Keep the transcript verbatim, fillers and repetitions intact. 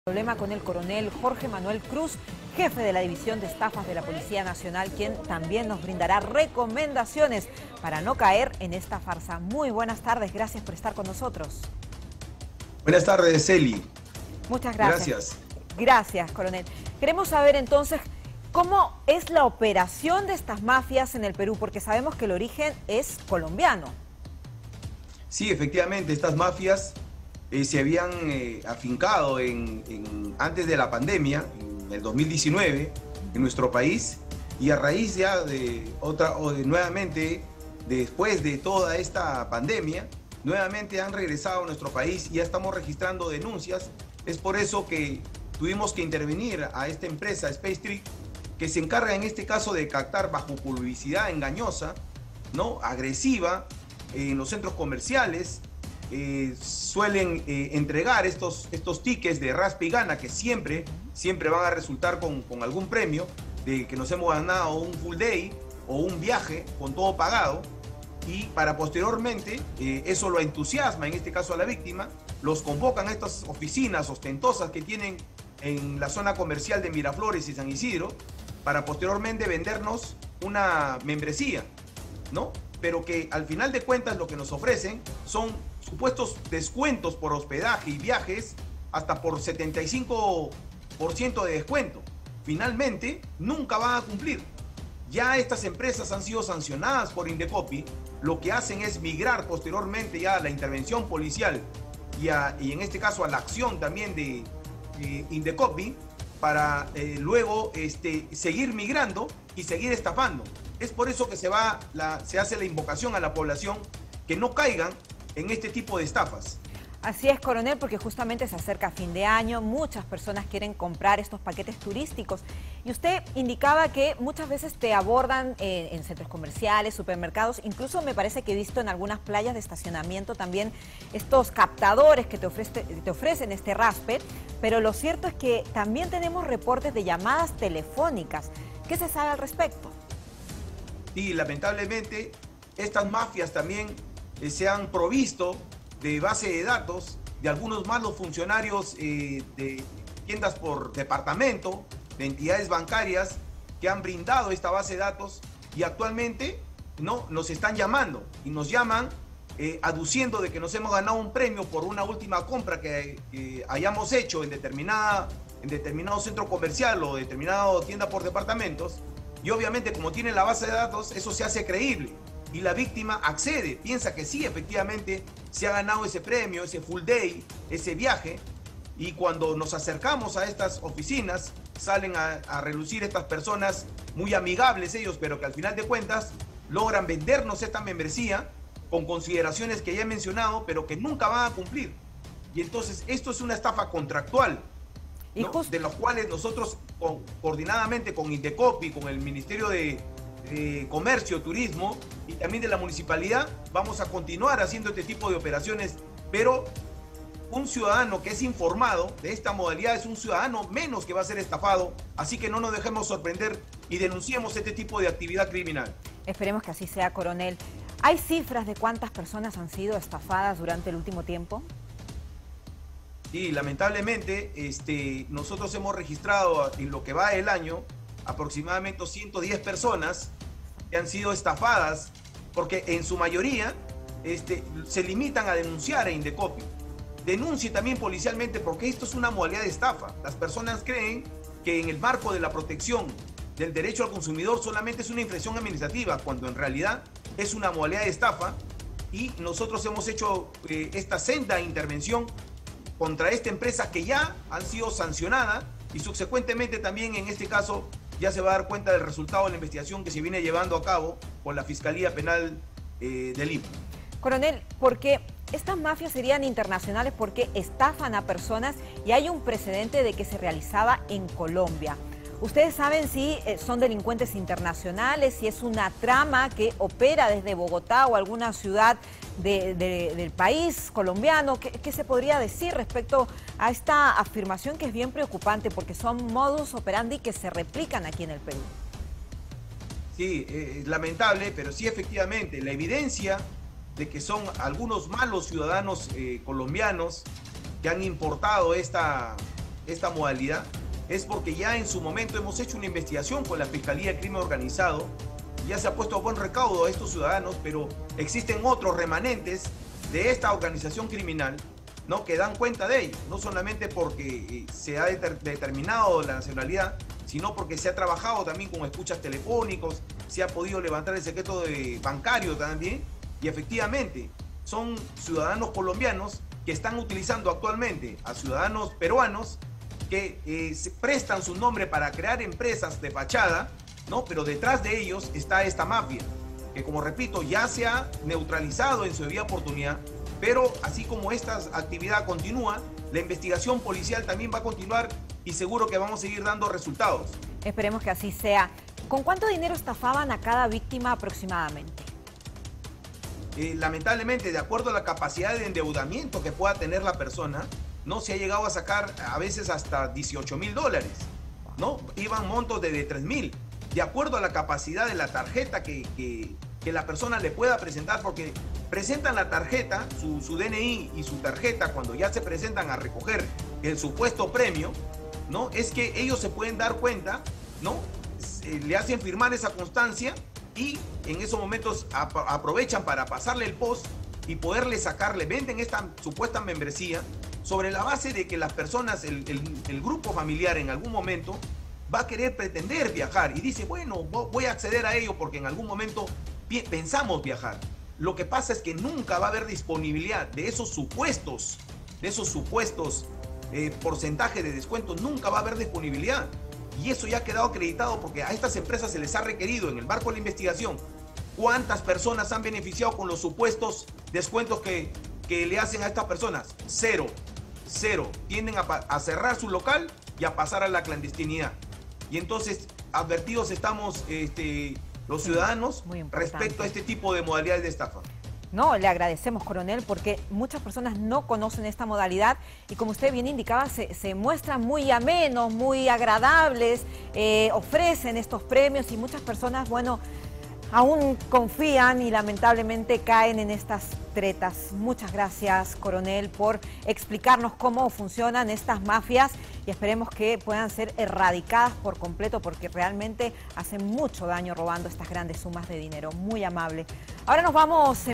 Problema con el coronel Jorge Manuel Cruz, jefe de la División de Estafas de la Policía Nacional, quien también nos brindará recomendaciones para no caer en esta farsa. Muy buenas tardes, gracias por estar con nosotros. Buenas tardes, Eli. Muchas gracias. Gracias. Gracias, coronel. Queremos saber entonces cómo es la operación de estas mafias en el Perú, porque sabemos que el origen es colombiano. Sí, efectivamente, estas mafias eh, se habían eh, afincado en, en, antes de la pandemia, en el dos mil diecinueve, en nuestro país, y a raíz ya de otra, o de, nuevamente, después de toda esta pandemia, nuevamente han regresado a nuestro país y ya estamos registrando denuncias. Es por eso que tuvimos que intervenir a esta empresa, Space Trick, que se encarga en este caso de captar bajo publicidad engañosa, ¿no?, agresiva, en los centros comerciales. Eh, suelen eh, entregar estos, estos tickets de raspa y gana que siempre, siempre van a resultar con, con algún premio, de que nos hemos ganado un full day o un viaje con todo pagado, y para posteriormente, eh, eso lo entusiasma en este caso a la víctima, los convocan a estas oficinas ostentosas que tienen en la zona comercial de Miraflores y San Isidro, para posteriormente vendernos una membresía, ¿no? Pero que al final de cuentas lo que nos ofrecen son supuestos descuentos por hospedaje y viajes hasta por setenta y cinco por ciento de descuento. Finalmente, nunca van a cumplir. Ya estas empresas han sido sancionadas por Indecopi. Lo que hacen es migrar posteriormente ya a la intervención policial y, a, y en este caso a la acción también de, de Indecopi para eh, luego este, seguir migrando y seguir estafando. Es por eso que se, va la, se hace la invocación a la población que no caigan en este tipo de estafas. Así es, coronel, porque justamente se acerca fin de año, muchas personas quieren comprar estos paquetes turísticos. Y usted indicaba que muchas veces te abordan eh, en centros comerciales, supermercados, incluso me parece que he visto en algunas playas de estacionamiento también estos captadores que te, ofrece, te ofrecen este raspe, pero lo cierto es que también tenemos reportes de llamadas telefónicas. ¿Qué se sabe al respecto? Sí, lamentablemente estas mafias también eh, se han provisto de base de datos de algunos malos funcionarios eh, de tiendas por departamento, de entidades bancarias que han brindado esta base de datos y actualmente no nos están llamando y nos llaman eh, aduciendo de que nos hemos ganado un premio por una última compra que eh, hayamos hecho en, determinada, en determinado centro comercial o determinada tienda por departamentos. Y obviamente, como tienen la base de datos, eso se hace creíble. Y la víctima accede, piensa que sí, efectivamente, se ha ganado ese premio, ese full day, ese viaje. Y cuando nos acercamos a estas oficinas, salen a, a relucir estas personas muy amigables ellos, pero que al final de cuentas logran vendernos esta membresía con consideraciones que ya he mencionado, pero que nunca van a cumplir. Y entonces esto es una estafa contractual, ¿no?, de los cuales nosotros con, coordinadamente con Indecopi, con el Ministerio de, de Comercio, Turismo y también de la Municipalidad, vamos a continuar haciendo este tipo de operaciones, pero un ciudadano que es informado de esta modalidad es un ciudadano menos que va a ser estafado, así que no nos dejemos sorprender y denunciemos este tipo de actividad criminal. Esperemos que así sea, coronel. ¿Hay cifras de cuántas personas han sido estafadas durante el último tiempo? Y lamentablemente este, nosotros hemos registrado en lo que va el año aproximadamente ciento diez personas que han sido estafadas, porque en su mayoría este, se limitan a denunciar a Indecopi. Denuncie también policialmente, porque esto es una modalidad de estafa. Las personas creen que en el marco de la protección del derecho al consumidor solamente es una infracción administrativa, cuando en realidad es una modalidad de estafa, y nosotros hemos hecho eh, esta senda intervención contra esta empresa que ya han sido sancionadas y subsecuentemente también en este caso ya se va a dar cuenta del resultado de la investigación que se viene llevando a cabo con la Fiscalía Penal eh, de Lima. Coronel, porque estas mafias serían internacionales porque estafan a personas y hay un precedente de que se realizaba en Colombia. ¿Ustedes saben si son delincuentes internacionales, si es una trama que opera desde Bogotá o alguna ciudad de, de, del país colombiano? ¿Qué, ¿Qué se podría decir respecto a esta afirmación que es bien preocupante porque son modus operandi que se replican aquí en el Perú? Sí, es eh, lamentable, pero sí efectivamente la evidencia de que son algunos malos ciudadanos eh, colombianos que han importado esta esta modalidad es porque ya en su momento hemos hecho una investigación con la Fiscalía de Crimen Organizado, ya se ha puesto a buen recaudo a estos ciudadanos, pero existen otros remanentes de esta organización criminal, ¿no?, que dan cuenta de ello, no solamente porque se ha deter determinado la nacionalidad, sino porque se ha trabajado también con escuchas telefónicos, se ha podido levantar el secreto de bancario también, y efectivamente son ciudadanos colombianos que están utilizando actualmente a ciudadanos peruanos que eh, se prestan su nombre para crear empresas de fachada, ¿no? Pero detrás de ellos está esta mafia, que, como repito, ya se ha neutralizado en su debida oportunidad, pero así como esta actividad continúa, la investigación policial también va a continuar y seguro que vamos a seguir dando resultados. Esperemos que así sea. ¿Con cuánto dinero estafaban a cada víctima aproximadamente? Eh, lamentablemente, de acuerdo a la capacidad de endeudamiento que pueda tener la persona, no se ha llegado a sacar a veces hasta dieciocho mil dólares, ¿no? Iban montos de, de tres mil, de acuerdo a la capacidad de la tarjeta que, que, que la persona le pueda presentar, porque presentan la tarjeta, su, su D N I y su tarjeta cuando ya se presentan a recoger el supuesto premio, ¿no? Es que ellos se pueden dar cuenta, ¿no? Se, le hacen firmar esa constancia y en esos momentos ap aprovechan para pasarle el post y poderle sacarle, venden esta supuesta membresía sobre la base de que las personas, el, el, el grupo familiar en algún momento va a querer pretender viajar y dice, bueno, voy a acceder a ello porque en algún momento pensamos viajar. Lo que pasa es que nunca va a haber disponibilidad de esos supuestos, de esos supuestos eh, porcentajes de descuento, nunca va a haber disponibilidad. Y eso ya ha quedado acreditado porque a estas empresas se les ha requerido en el marco de la investigación cuántas personas han beneficiado con los supuestos descuentos que, que le hacen a estas personas. Cero, cero. Tienden a, a cerrar su local y a pasar a la clandestinidad. Y entonces advertidos estamos este, los ciudadanos respecto a este tipo de modalidades de estafa. No, le agradecemos, coronel, porque muchas personas no conocen esta modalidad y, como usted bien indicaba, se, se muestran muy amenos, muy agradables, eh, ofrecen estos premios y muchas personas, bueno, aún confían y lamentablemente caen en estas tretas. Muchas gracias, coronel, por explicarnos cómo funcionan estas mafias y esperemos que puedan ser erradicadas por completo porque realmente hacen mucho daño robando estas grandes sumas de dinero. Muy amable. Ahora nos vamos...